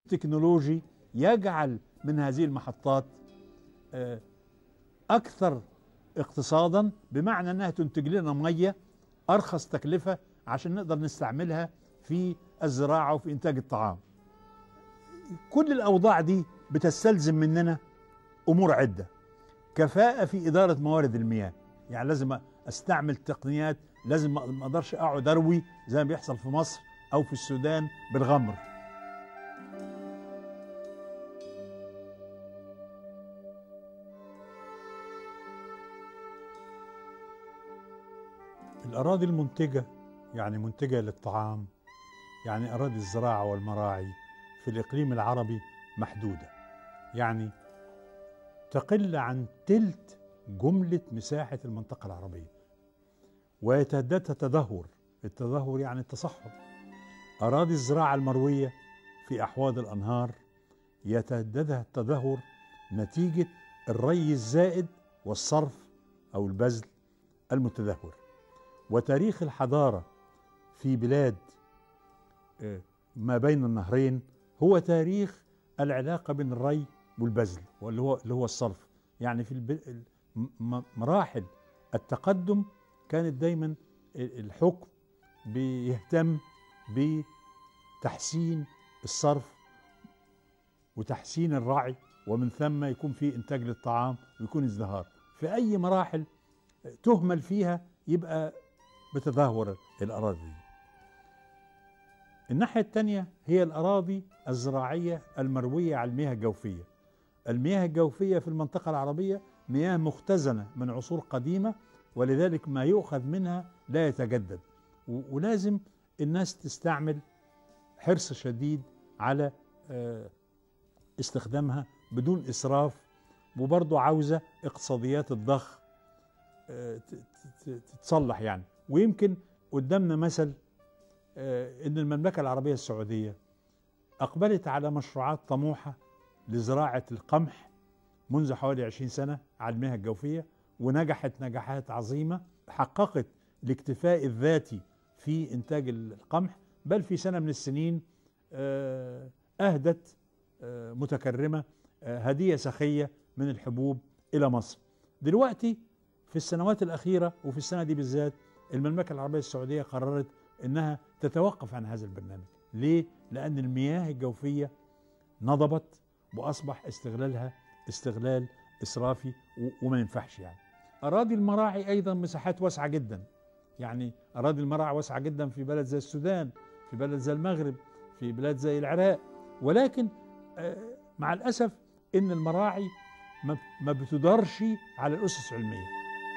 تكنولوجي يجعل من هذه المحطات أكثر اقتصادا، بمعنى أنها تنتج لنا مية أرخص تكلفة عشان نقدر نستعملها في الزراعة وفي إنتاج الطعام. كل الأوضاع دي بتستلزم مننا أمور عدة. كفاءة في إدارة موارد المياه، يعني لازم أستعمل تقنيات، لازم ما أقدرش أقعد أروي زي ما بيحصل في مصر أو في السودان بالغمر. الأراضي المنتجة، يعني منتجة للطعام، يعني أراضي الزراعة والمراعي في الإقليم العربي محدودة، يعني تقل عن تلت جملة مساحة المنطقة العربية، ويتهددها تدهور. التدهور يعني التصحر. أراضي الزراعة المروية في أحواض الأنهار يتهددها التدهور نتيجة الري الزائد والصرف أو البذل المتدهور. وتاريخ الحضارة في بلاد ما بين النهرين هو تاريخ العلاقة بين الري والبذل، واللي هو الصرف. يعني في مراحل التقدم كانت دايما الحكم بيهتم بتحسين الصرف وتحسين الرعي، ومن ثم يكون في إنتاج للطعام ويكون ازدهار. في أي مراحل تهمل فيها يبقى بتدهور الأراضي دي. الناحية الثانية هي الأراضي الزراعية المروية على المياه الجوفية. المياه الجوفية في المنطقة العربية مياه مختزنة من عصور قديمة، ولذلك ما يؤخذ منها لا يتجدد، ولازم الناس تستعمل حرص شديد على استخدامها بدون إسراف، وبرضه عاوزة اقتصاديات الضخ تتصلح يعني. ويمكن قدامنا مثل إن المملكة العربية السعودية أقبلت على مشروعات طموحة لزراعة القمح منذ حوالي 20 سنة على المياه الجوفية، ونجحت نجاحات عظيمة، حققت الاكتفاء الذاتي في إنتاج القمح. بل في سنة من السنين أهدت متكرمة هدية سخية من الحبوب إلى مصر. دلوقتي في السنوات الأخيرة وفي السنة دي بالذات المملكة العربية السعودية قررت أنها تتوقف عن هذا البرنامج. ليه؟ لأن المياه الجوفية نضبت وأصبح استغلالها استغلال إسرافي وما ينفعش يعني. أراضي المراعي أيضا مساحات واسعة جدا، يعني أراضي المراعي واسعة جدا في بلد زي السودان، في بلد زي المغرب، في بلاد زي العراق، ولكن مع الأسف إن المراعي ما بتدارش على الأسس العلمية.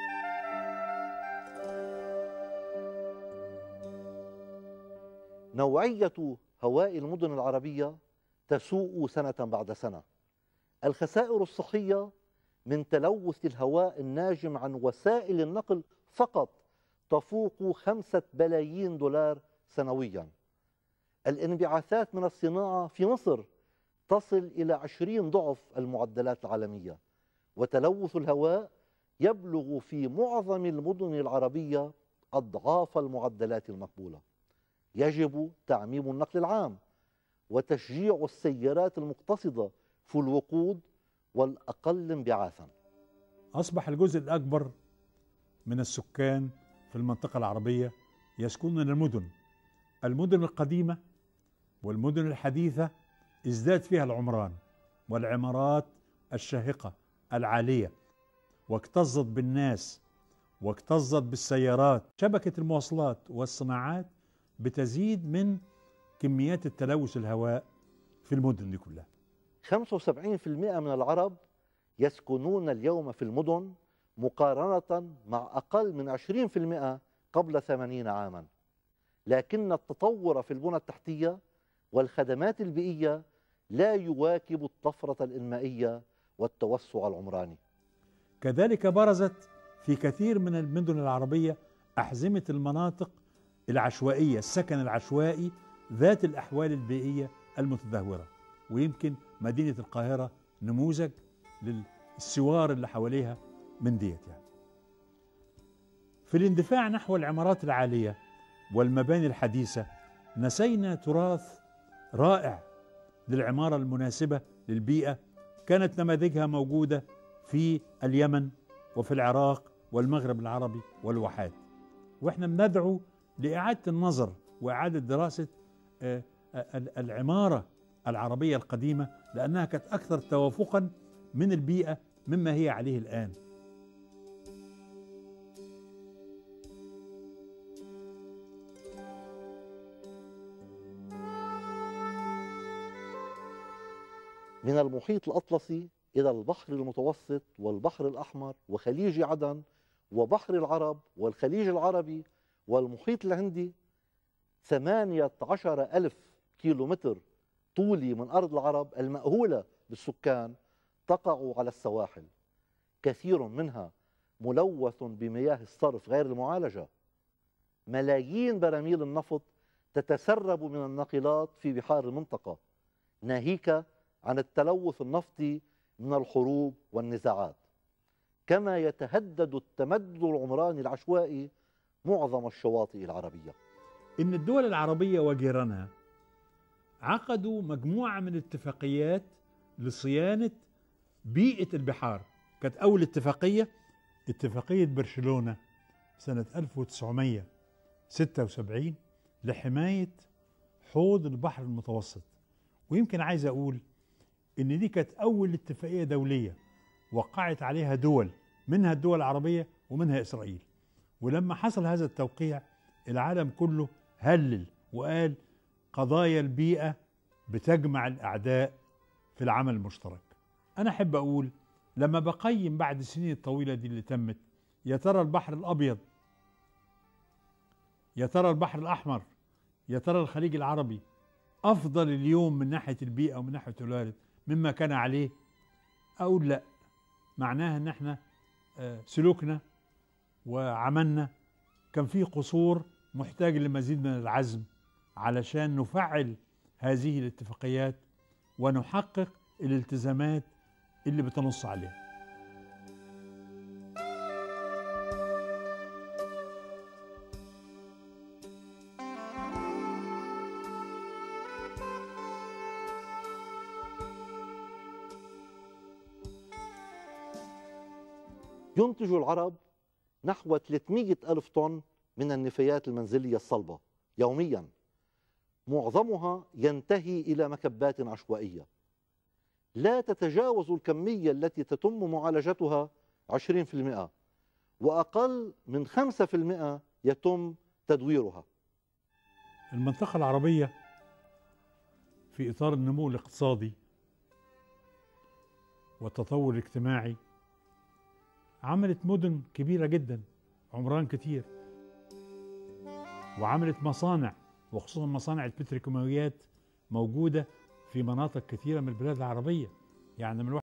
نوعية هواء المدن العربية تسوء سنة بعد سنة. الخسائر الصحية من تلوث الهواء الناجم عن وسائل النقل فقط تفوق 5 بلايين دولار سنويا. الانبعاثات من الصناعة في مصر تصل إلى 20 ضعف المعدلات العالمية، وتلوث الهواء يبلغ في معظم المدن العربية أضعاف المعدلات المقبولة. يجب تعميم النقل العام وتشجيع السيارات المقتصدة في الوقود والأقل انبعاثا. أصبح الجزء الأكبر من السكان في المنطقة العربية يسكنون المدن القديمة والمدن الحديثة ازداد فيها العمران والعمارات الشاهقة العالية، واكتظت بالناس واكتظت بالسيارات. شبكة المواصلات والصناعات بتزيد من كميات التلوث الهواء في المدن دي كلها. 75% من العرب يسكنون اليوم في المدن مقارنة مع أقل من 20% قبل 80 عاما، لكن التطور في البنى التحتية والخدمات البيئية لا يواكب الطفرة الإنمائية والتوسع العمراني. كذلك برزت في كثير من المدن العربية أحزمة المناطق العشوائية، السكن العشوائي ذات الأحوال البيئية المتدهورة. ويمكن مدينة القاهرة نموذج للسوار اللي حواليها من ديت يعني. في الاندفاع نحو العمارات العالية والمباني الحديثة نسينا تراث رائع للعمارة المناسبة للبيئة كانت نماذجها موجودة في اليمن وفي العراق والمغرب العربي والواحات. واحنا بندعو لإعادة النظر وإعادة دراسة العمارة العربية القديمة، لأنها كانت أكثر توافقا من البيئة مما هي عليه الآن. من المحيط الأطلسي إلى البحر المتوسط والبحر الأحمر وخليج عدن وبحر العرب والخليج العربي والمحيط الهندي 18,000 كيلومتر طولي من أرض العرب المأهولة بالسكان تقع على السواحل، كثير منها ملوث بمياه الصرف غير المعالجة. ملايين براميل النفط تتسرب من الناقلات في بحار المنطقة، ناهيك عن التلوث النفطي من الحروب والنزاعات. كما يتهدد التمدد العمراني العشوائي معظم الشواطئ العربية. إن الدول العربية وجيرانها عقدوا مجموعة من الاتفاقيات لصيانة بيئة البحار. كانت أول اتفاقية اتفاقية برشلونة سنة 1976 لحماية حوض البحر المتوسط. ويمكن عايز أقول إن دي كانت أول اتفاقية دولية وقعت عليها دول، منها الدول العربية ومنها إسرائيل. ولما حصل هذا التوقيع العالم كله هلل وقال قضايا البيئة بتجمع الأعداء في العمل المشترك. أنا أحب أقول لما بقيم بعد السنين الطويلة دي اللي تمت، يا ترى البحر الأبيض، يا ترى البحر الأحمر، يا ترى الخليج العربي أفضل اليوم من ناحية البيئة ومن ناحية الوارد مما كان عليه؟ أقول لا، معناها أن احنا سلوكنا وعملنا كان فيه قصور محتاج لمزيد من العزم علشان نفعل هذه الاتفاقيات ونحقق الالتزامات اللي بتنص عليها. ينتج العرب نحو 300 ألف طن من النفايات المنزلية الصلبة يوميا، معظمها ينتهي إلى مكبات عشوائية لا تتجاوز الكمية التي تتم معالجتها 20%، وأقل من 5% يتم تدويرها. المنطقة العربية في إطار النمو الاقتصادي والتطور الاجتماعي عملت مدن كبيرة جدا، عمران كتير، وعملت مصانع، وخصوصا مصانع البتروكيماويات موجودة في مناطق كثيرة من البلاد العربية. يعني من